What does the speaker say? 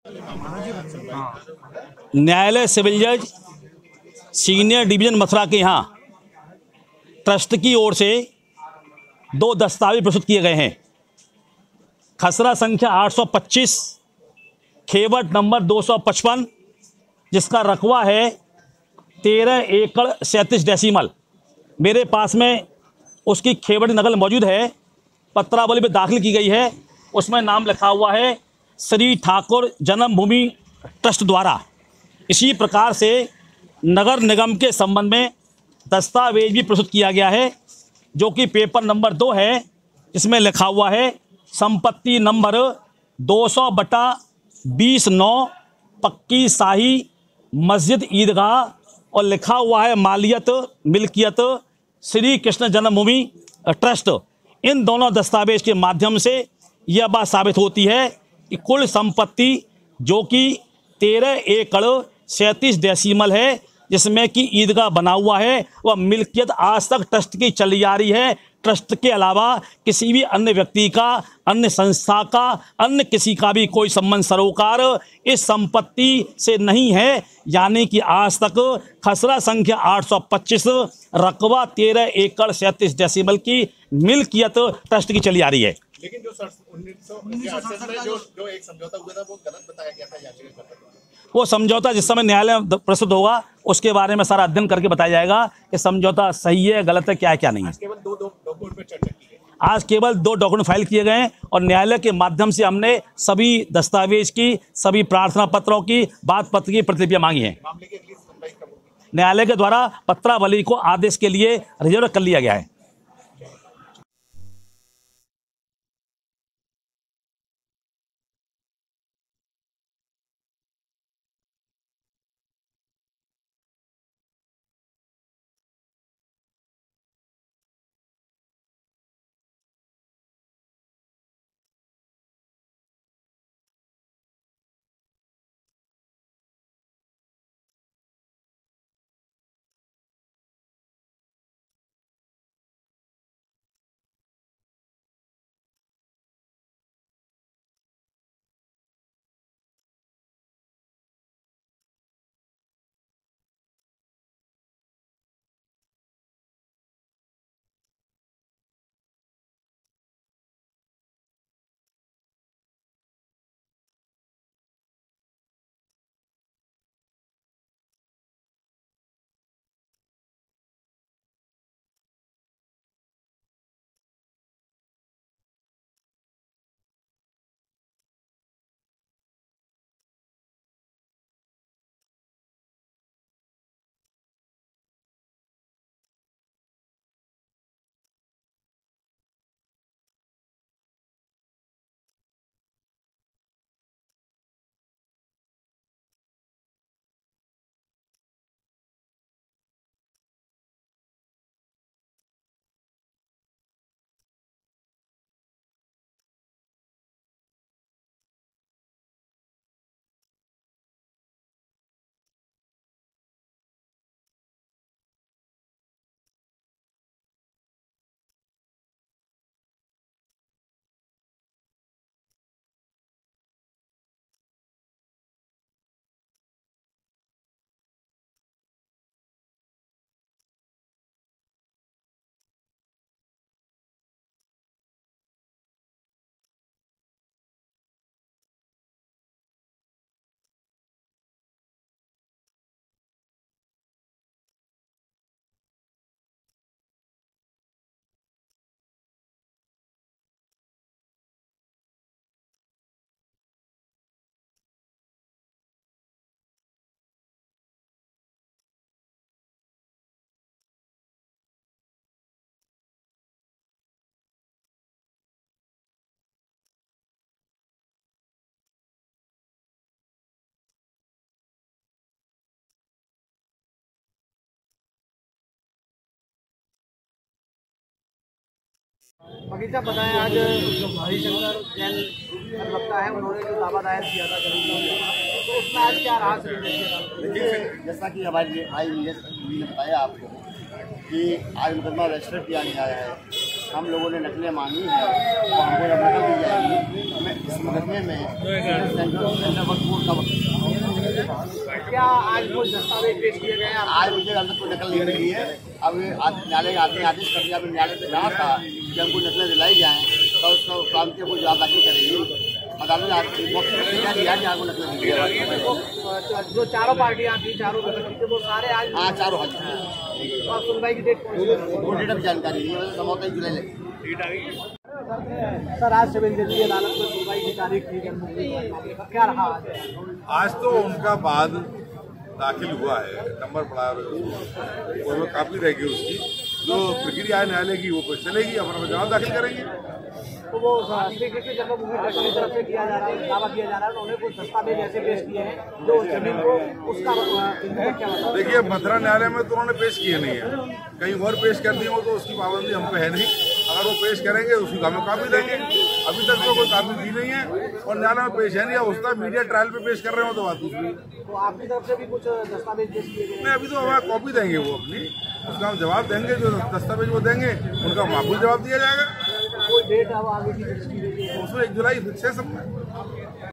न्यायालय सिविल जज senior division Mathura के यहाँ ट्रस्ट की ओर से दो दस्तावेज प्रस्तुत किए गए हैं। खसरा संख्या 825, खेवट नंबर 255, जिसका रकबा है 13 एकड़ 37 डेसीमल। मेरे पास में उसकी खेवट नकल मौजूद है, पत्रावली में दाखिल की गई है। उसमें नाम लिखा हुआ है श्री ठाकुर जन्मभूमि ट्रस्ट द्वारा। इसी प्रकार से नगर निगम के संबंध में दस्तावेज भी प्रस्तुत किया गया है, जो कि पेपर नंबर 2 है। इसमें लिखा हुआ है संपत्ति नंबर 200/20/9 पक्की शाही मस्जिद ईदगाह, और लिखा हुआ है मालियत मिल्कियत श्री कृष्ण जन्मभूमि ट्रस्ट। इन दोनों दस्तावेज के माध्यम से यह बात साबित होती है कि कुल संपत्ति जो कि 13 एकड़ 37 डेसीमल है, जिसमें कि ईदगाह बना हुआ है, वह मिल्कियत आज तक ट्रस्ट की चली आ रही है। ट्रस्ट के अलावा किसी भी अन्य व्यक्ति का, अन्य संस्था का, अन्य किसी का भी कोई संबंध सरोकार इस संपत्ति से नहीं है। यानी कि आज तक खसरा संख्या 825 रकबा 13 एकड़ 37 डेसीमल की मिल्कियत ट्रस्ट की चली आ रही है। लेकिन जो 1967 में जो एक समझौता हुआ था वो गलत बताया गया था याचिका में। वो समझौता जिस समय न्यायालय में प्रस्तुत होगा उसके बारे में सारा अध्ययन करके बताया जाएगा कि समझौता सही है, गलत है, क्या है, क्या नहीं है। आज केवल दो डॉक्यूमेंट पर चर्चा की गई। आज केवल 2 डॉक्यूमेंट फाइल किए गए हैं और न्यायालय के माध्यम से हमने सभी दस्तावेज की, सभी प्रार्थना पत्रों की, बात पत्र की प्रतिलिपियां मांगी हैं। मामले की अगली सुनवाई कब होगी? न्यायालय के द्वारा पत्रावली को आदेश के लिए रिजर्व कर लिया गया है। बगीचा बताएं, आज हरिशंकर जैन लगता है उन्होंने जो दावा दायर किया था तो उसमें आज क्या रहा? देखिए, जैसा कि हमारे भाई ने बताया आपको कि आज मुकदमा रजिस्टर किया गया है हम लोगों ने नकलें मांगी हैं तो हमको जब नकल दी जाएगी मैं इस मुकदमे में सेंट्रल वक्फ बोर्ड का क्या आज वो दस्तावेज पेश किए गए हैं? आज मुझे अंदर कोई नकल नहीं मिली है। अब न्यायालय आते आदेश कर दिया। अभी न्यायालय से कहा था कि हमको नकलें दिलाई जाएँ तो उसको काम के कोई जवाब दाखिल करेगी। अदालत ने दिया कि आपको नकलें दी जाए। जो चारों पार्टियां थी, चारों विपक्षी थे, वो सारे आज हाँ चारों हाजिर और सुनवाई की डेट वो डेट अभी जानकारी नहीं है। समझौता 1 जुलाई लगी। सर आज सिविल जज की अदालत में सुनवाई की तारीख थी, क्या रहा आज तो उनका बाद दाखिल हुआ है, नंबर पड़ा है, उसमें काफी रहेगी उसकी जो प्रक्रिया है न्यायालय की वो चलेगी, अपना जवाब दाखिल करेंगे। तो वो श्री जब की तरफ से किया जा रहा है, दावा किया जा रहा है, उन्होंने कुछ दस्तावेज ऐसे पेश किए हैं जो जमीन को उसका क्या मतलब? देखिए मथुरा न्यायालय में तो उन्होंने पेश किए नहीं है, कहीं और पेश कर दिए हो तो उसकी पाबंदी हम पे है नहीं। अगर वो पेश करेंगे उसकी हमें कापी देंगे। अभी तक तो कोई कापी दी नहीं है और न्यायालय में पेश है नहीं। उसका मीडिया ट्रायल पे पेश कर रहे हो तो बात दूसरी। तो आपकी तरफ से भी कुछ दस्तावेज पेश किए गए? नहीं, अभी तो हमारा कॉपी देंगे वो अपनी, उसका हम जवाब देंगे। जो दस्तावेज वो देंगे उनका माकूल जवाब दिया जाएगा। कोई डेट अब आगे की फिक्स की गई है? उसमें 1 जुलाई फिक्स है सब।